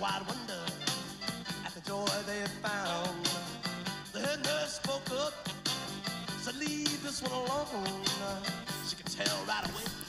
wide wonder at the joy they had found. The head nurse spoke up, said, leave this one alone. She could tell right away